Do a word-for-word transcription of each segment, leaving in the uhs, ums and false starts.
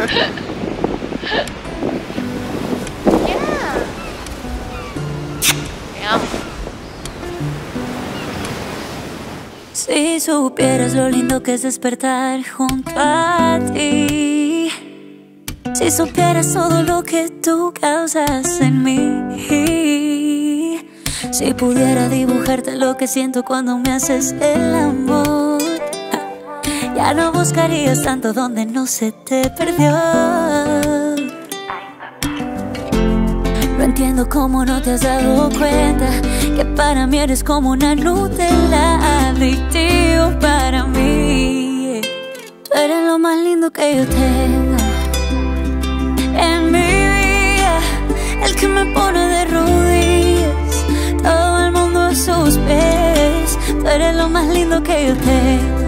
Yeah. Yeah. Si supieras lo lindo que es despertar junto a ti, si supieras todo lo que tú causas en mí, si pudiera dibujarte lo que siento cuando me haces el amor, ya no buscarías tanto donde no se te perdió. No entiendo cómo no te has dado cuenta que para mí eres como una Nutella, adictivo para mí. Tú eres lo más lindo que yo tengo en mi vida, el que me pone de rodillas, todo el mundo a sus pies. Tú eres lo más lindo que yo tengo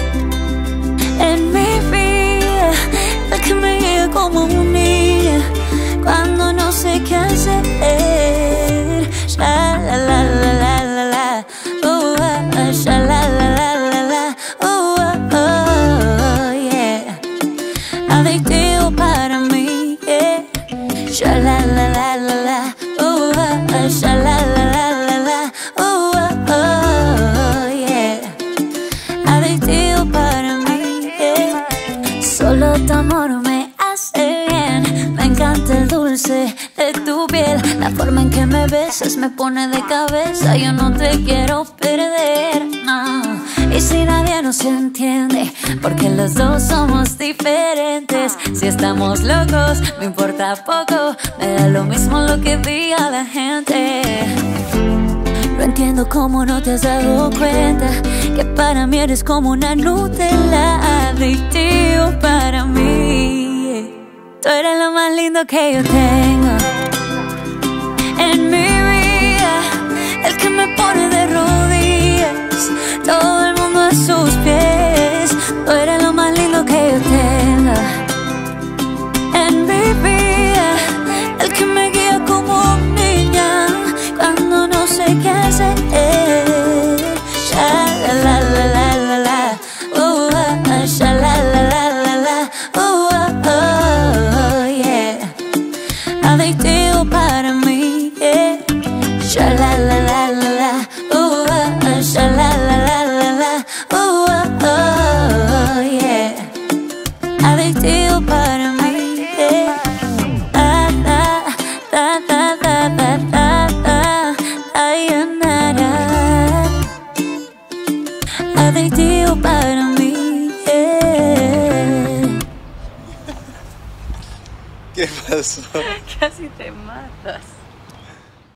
en mi vida, el que me guía como un niño cuando no sé qué hacer. Sha la la la la la la, oh, oh, sha la la la la la, oh, oh, oh, yeah. Adictivo para mí, yeah. Sha la la la la la, oh, oh, sha la la la la la, oh, oh, oh, yeah. Adictivo para mí, yeah. Solo tu amor me hace bien, me encanta el dulce de tu piel, la forma en que me besas me pone de cabeza, yo no te quiero perder, no. Y si nadie nos entiende, porque los dos somos diferentes, si estamos locos, me importa poco, me da lo mismo lo que diga la gente. No entiendo cómo no te has dado cuenta que para mí eres como una Nutella, adictivo para mí. Tú eres lo más lindo que yo tengo en mi vida, el que me pone de rodillas, todo el mundo a sus pies. Tú eres lo más lindo que yo tengo en mi vida, el que me guía como niña cuando no sé qué hacer. Sha la la la la la la, oh, oh, sha la la la la la, oh, oh, oh, yeah. Adictivo para mí, yeah. Sha la la la la la, oh, oh, sha la la la la la, oh, oh, oh, yeah. Adictivo para mí, yeah. Da da da da da da da da, sayonara. Adictivo para mí, yeah. ¿Qué pasó? Casi te matas.